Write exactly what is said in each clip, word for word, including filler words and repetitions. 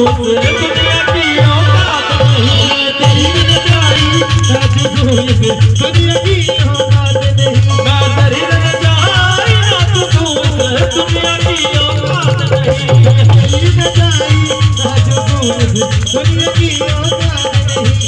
दुनिया की औकात नहीं, तेरी रजाई राजदूत दुनिया की औकात नहीं, मैं तेरी रजाई राजदूत दुनिया की औकात नहीं, तेरी रजाई राजदूत दुनिया की औकात नहीं।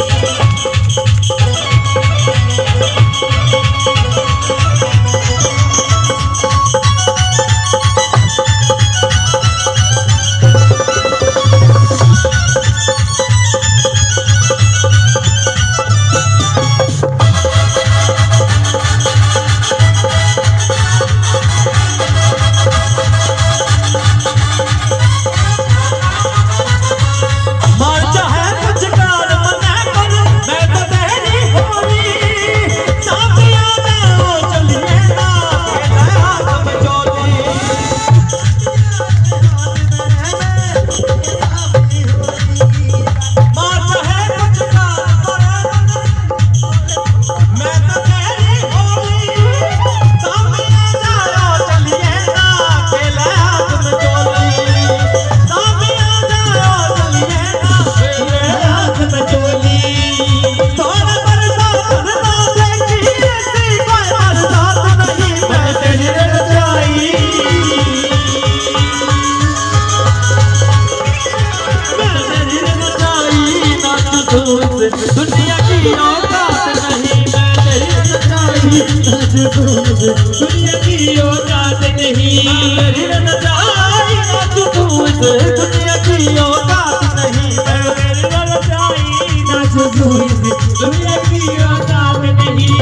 दुनिया की औकात नहीं, मैं तेरी रजाई राजदूत दुनिया की औकात नहीं, तेरी रजाई राजदूत दुनिया की औकात नहीं, मैं तेरी रजाई राजदूत दुनिया की औकात नहीं।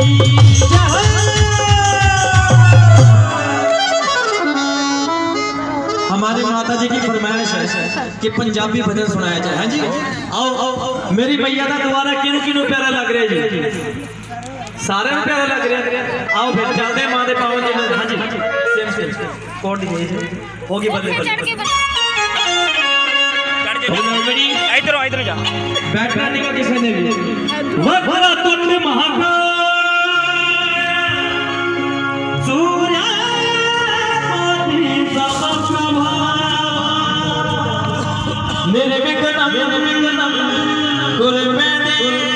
हमारी माता जी की फरमाइश है कि पंजाबी भजन सुनाया जाए। हाँ जी, आओ आओ आओ। मेरी मैया का द्वारा किनू किनू प्यारा लग रहा है जी, सारे प्यारा लग रहा है। आओ फिर चलते मां दे पावन जी। हाँ जी सेम सेम कोड दी होगी बदले बदले इधर इधर जा बैठना नहीं का किसी ने भी वखरा तुंड महाकाल सूर्य मेरे विघ्न मेरे विघ्न गुरु मैंने